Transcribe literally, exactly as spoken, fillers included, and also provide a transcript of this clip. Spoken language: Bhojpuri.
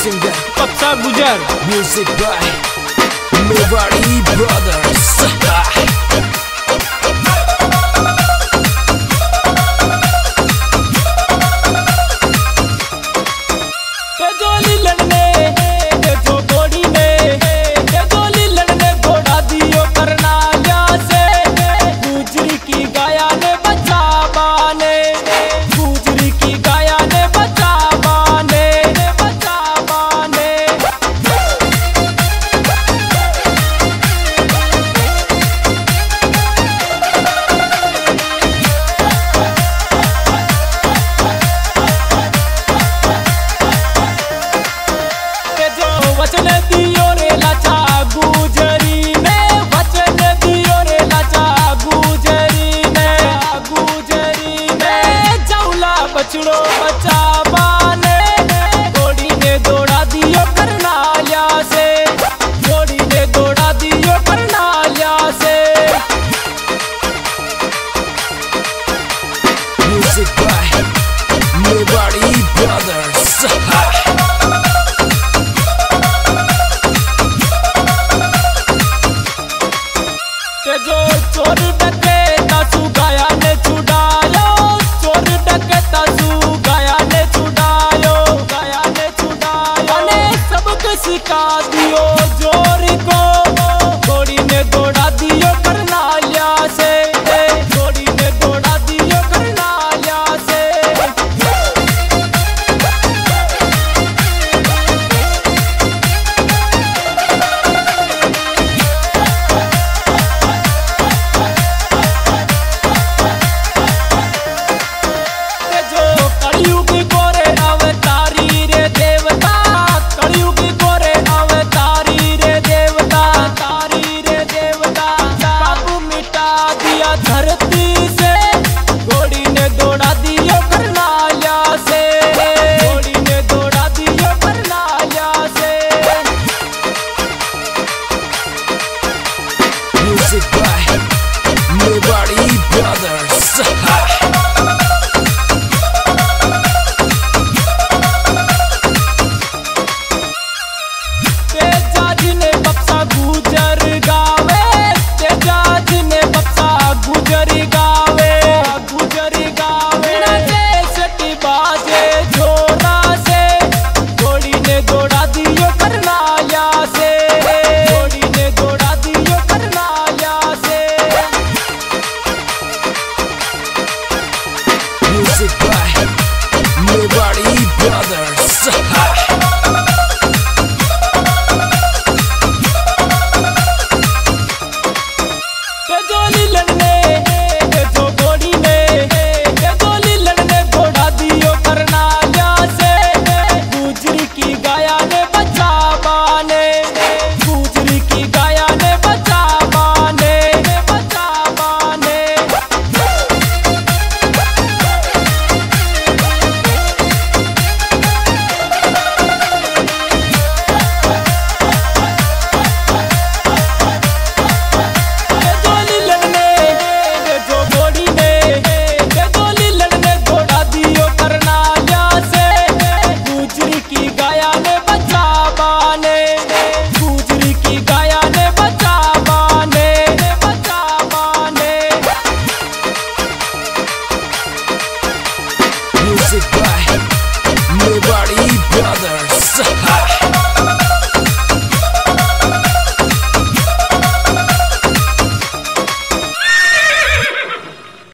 Singer Bapsa Gujar. Music by Mewari brothers. वचन दियो रे लाचा गुजरी ने, वचन दियो रे लाचा गुजरी ने, गुजरी ने जौला बछड़ो बचा बाने, घोड़ी ने दौड़ा दियो करनालिया से, घोड़ी ने दौड़ा दियो करनालिया से। Music by Mewari brothers. जो चोर डकैता सु गाया ने छुड़ायो, चोर डकैता सु गाया ने छुड़ायो, गाया ने छुड़ायो ने सबक सिखा दियो जोर को, घोड़ी ने दौड़ा दियो करनालिया से, घोड़ी ने दौड़ा दियो करनालिया से। धरती से घोड़ी ने दौड़ा दियो करनालिया से, घोड़ी ने दौड़ा दियो करनालिया से। Music by Mewari brothers. तेजाज ने बप्सा गुजर गावे, तेजाज ने बप्सा गुजरी गावे, गुजरी गावे सटी बाजे जोरा से, घोड़ी ने दौड़ा दियो करनालिया से, घोड़ी ने दौड़ा दियो करनालिया से। Music by Mewari brothers. गोली लड़ने जो घोड़ी ने, गोली लड़ने दौड़ा दियो करनालिया से, गुजरी की गाया ने बचा बाने, गुजरी की गाया ने बचा बाने, बचा बाने। Music by